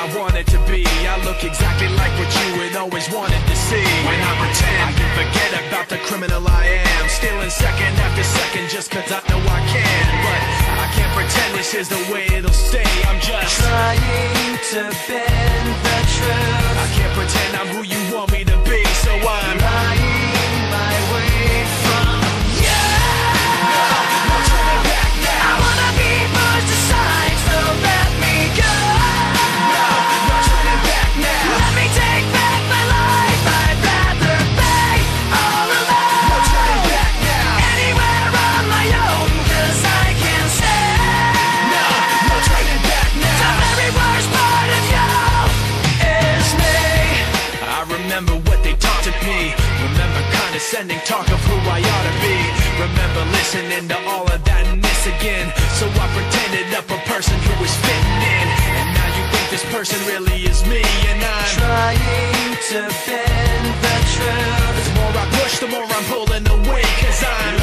I wanted to be. I look exactly like what you had always wanted to see. When I pretend, I can forget about the criminal I am, stealing second after second just cause I know I can. But I can't pretend this is the way it'll stay. I'm just trying to bend the truth. I can't pretend I'm who you want me to be, so I'm lying my way from you. No turning back now. I wanna be pushed aside, so let me go. No turning back now. Let me take back my life. I'd rather be all alone. No turning back now. Anywhere on my own, cause I can say No turning back now. the very worst part of you is me. I remember what they taught to me. Remember condescending talk of who I ought to be. Remember listening to all of that and this again. So I pretended up a person who was fitting in. And now you think this person really is me. And I'm trying to bend the truth. the more I push, the more I'm pulling away. Cause I'm